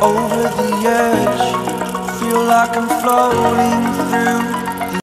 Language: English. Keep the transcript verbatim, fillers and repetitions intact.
over the edge. Feel like I'm floating through